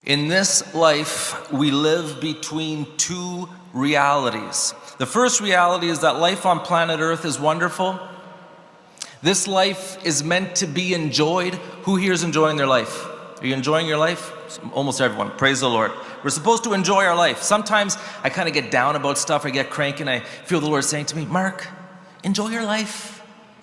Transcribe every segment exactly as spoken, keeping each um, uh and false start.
In this life, we live between two realities. The first reality is that life on planet Earth is wonderful. This life is meant to be enjoyed. Who here is enjoying their life? Are you enjoying your life? Almost everyone. Praise the Lord. We're supposed to enjoy our life. Sometimes I kind of get down about stuff. I get cranky and I feel the Lord saying to me, Mark, enjoy your life.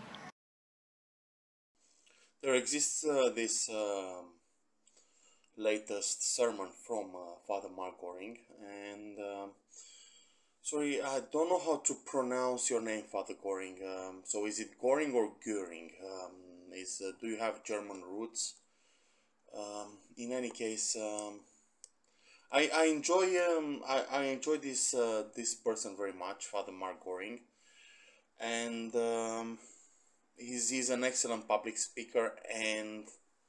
There exists uh, this uh, latest sermon from uh, Father Mark Goring, and uh, sorry, I don't know how to pronounce your name, Father Goring. Um, so is it Goring or Göring? Um, is uh, do you have German roots? Um, in any case, um, I I enjoy um I, I enjoy this uh, this person very much, Father Mark Goring, and um, he's he's an excellent public speaker, and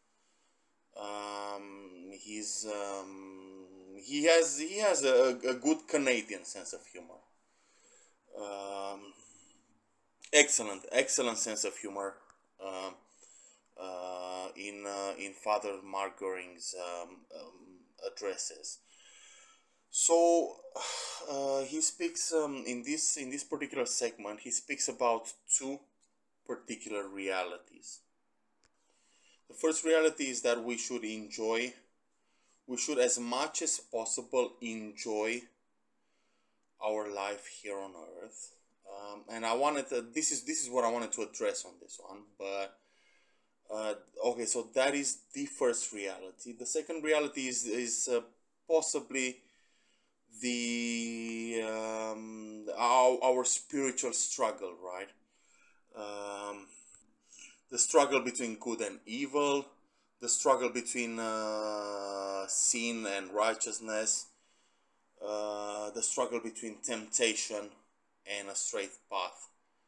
um, he's um, he has he has a, a good Canadian sense of humor. Um, excellent excellent sense of humor. Um, uh, in uh, in Father Mark Goring's um, um, addresses. So uh, he speaks um, in this in this particular segment. He speaks about two particular realities. The first reality is that we should enjoy, we should as much as possible enjoy our life here on earth. Um, and I wanted to, this is this is what I wanted to address on this one, but. Uh, okay, so that is the first reality. The second reality is is uh, possibly the um, our, our spiritual struggle, right? Um, the struggle between good and evil, the struggle between uh, sin and righteousness, uh, the struggle between temptation and a straight path.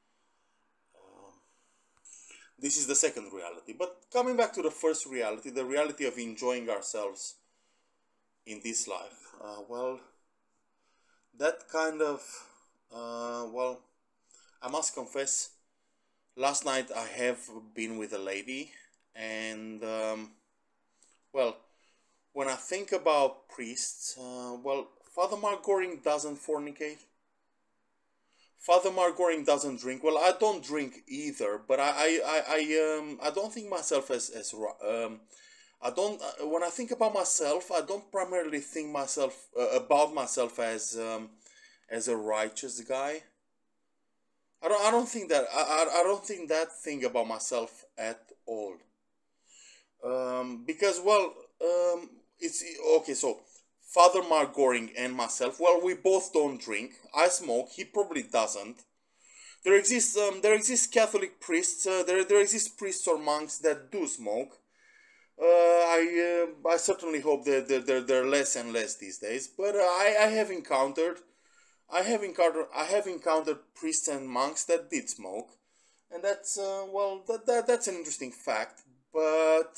This is the second reality. But coming back to the first reality, the reality of enjoying ourselves in this life, uh, well, that kind of, uh, well, I must confess, last night I have been with a lady, and, um, well, when I think about priests, uh, well, Father Mark Goring doesn't fornicate. Father Mark Goring doesn't drink. Well, I don't drink either, but I, I, I, I um, I don't think myself as, as, um, I don't, uh, when I think about myself, I don't primarily think myself, uh, about myself as, um, as a righteous guy. I don't, I don't think that, I, I, I don't think that thing about myself at all. Um, because, well, um, it's, okay, so, Father Mark Goring and myself, well, we both don't drink. I smoke. He probably doesn't. There exists, um, there exist Catholic priests. Uh, there, there exist priests or monks that do smoke. Uh, I, uh, I certainly hope that they're, they're, they're less and less these days. But uh, I, I have encountered, I have encountered, I have encountered priests and monks that did smoke, and that's, uh, well, that, that that's an interesting fact. But.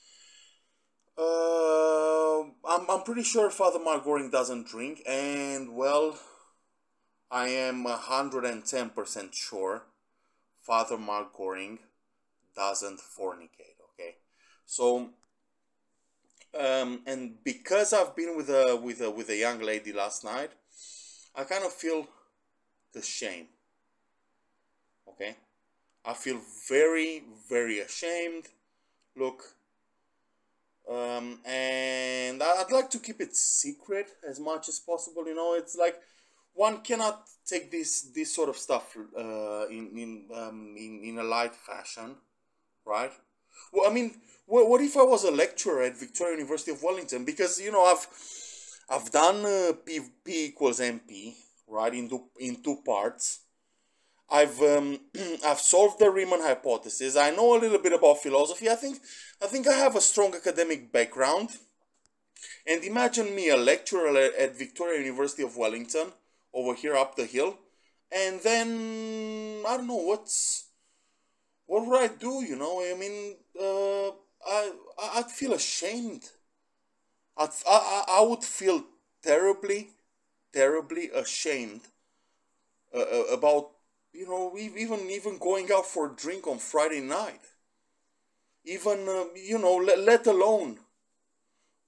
Uh, I'm, I'm pretty sure Father Mark Goring doesn't drink, and, well, I am one hundred ten percent sure Father Mark Goring doesn't fornicate, okay? So, um, and because I've been with a, with a, with a young lady last night, I kind of feel the shame, okay? I feel very, very ashamed. Look, Um, and I'd like to keep it secret as much as possible. You know, it's like one cannot take this this sort of stuff uh, in in, um, in in a light fashion, right? Well, I mean, what, what if I was a lecturer at Victoria University of Wellington? Because you know, I've I've done uh, P, P equals M P, right, in two in two parts. I've um, I've solved the Riemann hypothesis. I know a little bit about philosophy. I think I think I have a strong academic background. And imagine me, a lecturer at Victoria University of Wellington, over here up the hill, and then I don't know what's what would I do? You know, I mean, uh, I I'd feel ashamed. I'd, I I would feel terribly, terribly ashamed uh, about. You know, even even going out for a drink on Friday night, even uh, you know, let, let alone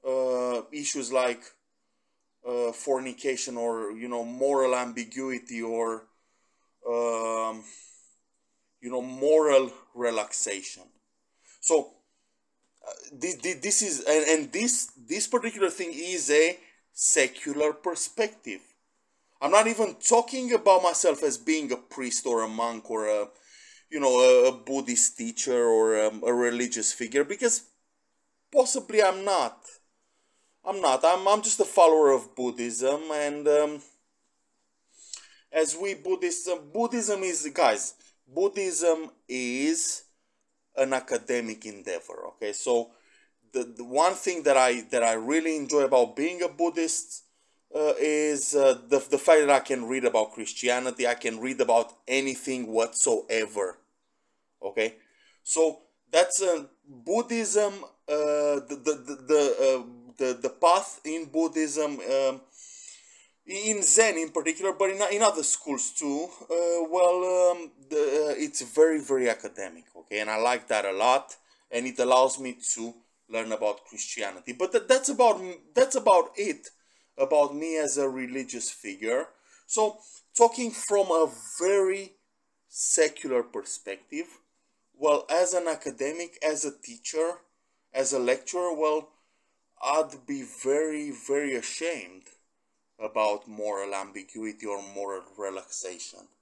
uh, issues like uh, fornication, or you know, moral ambiguity, or um, you know, moral relaxation. So uh, this, this is and, and this this particular thing is a secular perspective. I'm not even talking about myself as being a priest or a monk or a you know a, a Buddhist teacher or a, a religious figure, because possibly I'm not. I'm not. I'm I'm just a follower of Buddhism, and um, as we Buddhists, uh, Buddhism is, guys, Buddhism is an academic endeavor. Okay, so the, the one thing that I that I really enjoy about being a Buddhist uh, is uh, the the fact that I can read about Christianity. I can read about anything whatsoever. Okay, so that's uh, Buddhism. Uh, the the the the, uh, the the path in Buddhism. Um, in Zen in particular, but in, in other schools too, uh, well, um, the, uh, it's very, very academic, okay, and I like that a lot, and it allows me to learn about Christianity. But th- that's about that's about it, about me as a religious figure. So, talking from a very secular perspective, well, as an academic, as a teacher, as a lecturer, well, I'd be very, very ashamed about moral ambiguity or moral relaxation.